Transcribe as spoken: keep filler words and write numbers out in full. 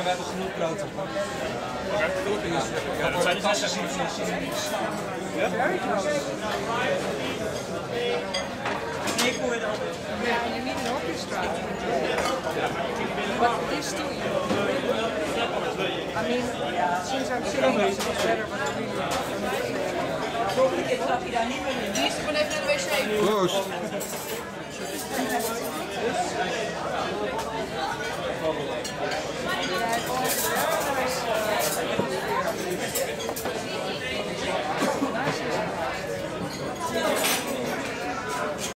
hebben genoeg brood. Ja, dat zijn die tassen. Ja? Yeah, you need an orchestra. But this too, you I mean, since I'm sitting here, it's better, but I really... Die is gewoon even naar de wc. Proost.